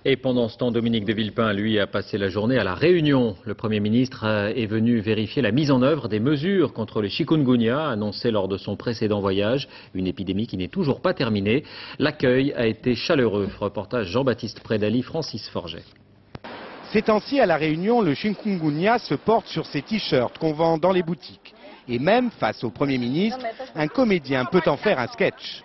Et pendant ce temps, Dominique de Villepin, lui, a passé la journée à La Réunion. Le Premier ministre est venu vérifier la mise en œuvre des mesures contre le chikungunya annoncées lors de son précédent voyage. Une épidémie qui n'est toujours pas terminée. L'accueil a été chaleureux. Reportage Jean-Baptiste Prédali, Francis Forget. Ces temps-ci, à La Réunion, le chikungunya se porte sur ses t-shirts qu'on vend dans les boutiques. Et même, face au Premier ministre, un comédien peut en faire un sketch.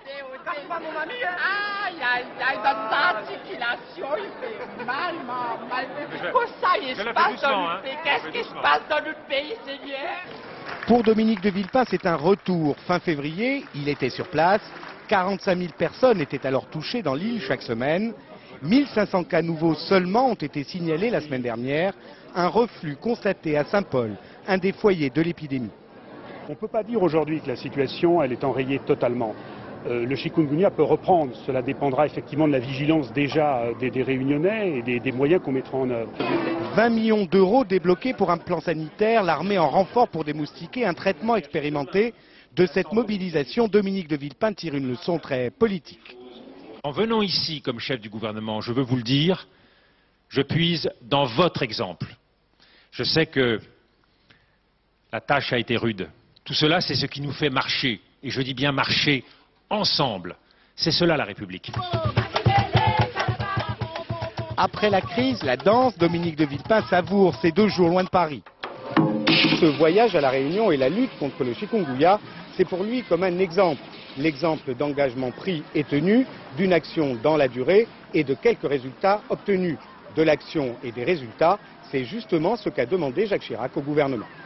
Qu'est-ce qui se passe dans notre pays, Seigneur? Pour Dominique de Villepin, c'est un retour. Fin février, il était sur place. 45 000 personnes étaient alors touchées dans l'île chaque semaine. 1500 cas nouveaux seulement ont été signalés la semaine dernière. Un reflux constaté à Saint-Paul, un des foyers de l'épidémie. On ne peut pas dire aujourd'hui que la situation elle est enrayée totalement. Le chikungunya peut reprendre, cela dépendra effectivement de la vigilance déjà des Réunionnais et des moyens qu'on mettra en œuvre. 20 millions d'euros débloqués pour un plan sanitaire, l'armée en renfort pour démoustiquer, un traitement expérimenté. De cette mobilisation, Dominique de Villepin tire une leçon très politique. En venant ici comme chef du gouvernement, je veux vous le dire, je puise dans votre exemple. Je sais que la tâche a été rude. Tout cela, c'est ce qui nous fait marcher, et je dis bien marcher ensemble. C'est cela la République. Après la crise, la danse, Dominique de Villepin savoure ces 2 jours loin de Paris. Ce voyage à La Réunion et la lutte contre le chikungunya, c'est pour lui comme un exemple. L'exemple d'engagement pris et tenu, d'une action dans la durée et de quelques résultats obtenus. De l'action et des résultats, c'est justement ce qu'a demandé Jacques Chirac au gouvernement.